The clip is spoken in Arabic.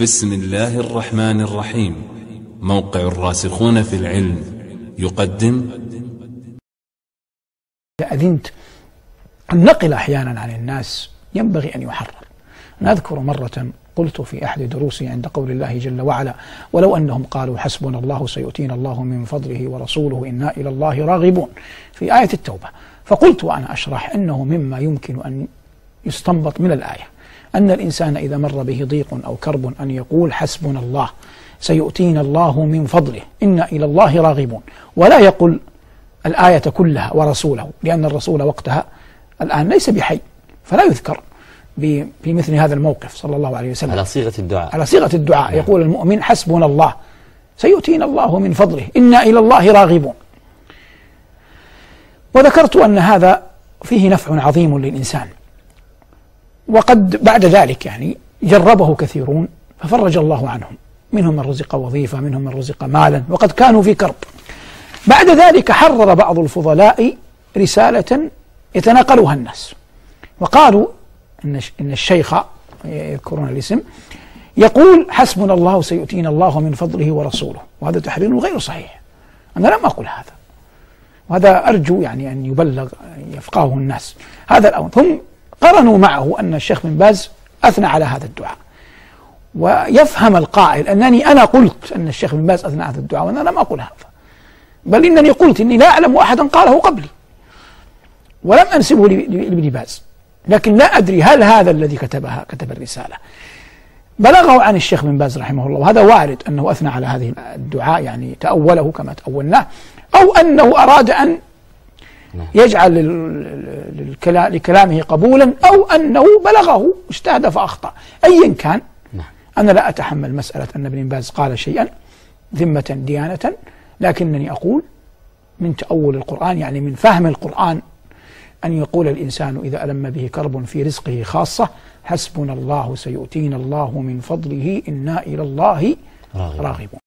بسم الله الرحمن الرحيم. موقع الراسخون في العلم يقدم. إذا أذنت النقل أحيانا عن الناس ينبغي أن يحرر. أنا أذكر مرة قلت في أحد دروسي عند قول الله جل وعلا: ولو أنهم قالوا حسبنا الله سيؤتينا الله من فضله ورسوله إنا إلى الله راغبون، في آية التوبة. فقلت وأنا أشرح أنه مما يمكن أن يستنبط من الآية أن الإنسان إذا مر به ضيق أو كرب أن يقول حسبنا الله سيؤتينا الله من فضله إنا إلى الله راغبون، ولا يقول الآية كلها ورسوله، لأن الرسول وقتها الآن ليس بحي فلا يذكر في مثل هذا الموقف صلى الله عليه وسلم على صيغة الدعاء. على صيغة الدعاء. يقول المؤمن حسبنا الله سيؤتينا الله من فضله إنا إلى الله راغبون. وذكرت أن هذا فيه نفع عظيم للإنسان، وقد بعد ذلك يعني جربه كثيرون ففرج الله عنهم، منهم من رزق وظيفة، منهم من رزق مالا، وقد كانوا في كرب. بعد ذلك حرر بعض الفضلاء رسالة يتناقلها الناس، وقالوا إن الشيخ، يذكرون الاسم، يقول حسبنا الله سيؤتينا الله من فضله ورسوله، وهذا تحرير غير صحيح. أنا لم أقل هذا، وهذا أرجو يعني أن يبلغ يفقهه الناس هذا الأمر. هم قرنوا معه أن الشيخ بن باز أثنى على هذا الدعاء، ويفهم القائل أنني أنا قلت أن الشيخ بن باز أثنى على هذا الدعاء، وأنا لم أقل هذا، بل إنني قلت إني لا أعلم أحدا قاله قبلي ولم أنسبه لابن باز، لكن لا أدري هل هذا الذي كتب الرسالة بلغه عن الشيخ بن باز رحمه الله، وهذا وارد أنه أثنى على هذه الدعاء يعني تأوله كما تأولناه، أو أنه أراد أن يجعل لكلامه قبولا، أو أنه بلغه اجتهد فأخطأ. أيا كان أنا لا أتحمل مسألة أن ابن باز قال شيئا ذمة ديانة، لكنني أقول من تأول القرآن، يعني من فهم القرآن، أن يقول الإنسان إذا ألم به كرب في رزقه خاصة حسبنا الله سيؤتينا الله من فضله إنا إلى الله راغبون.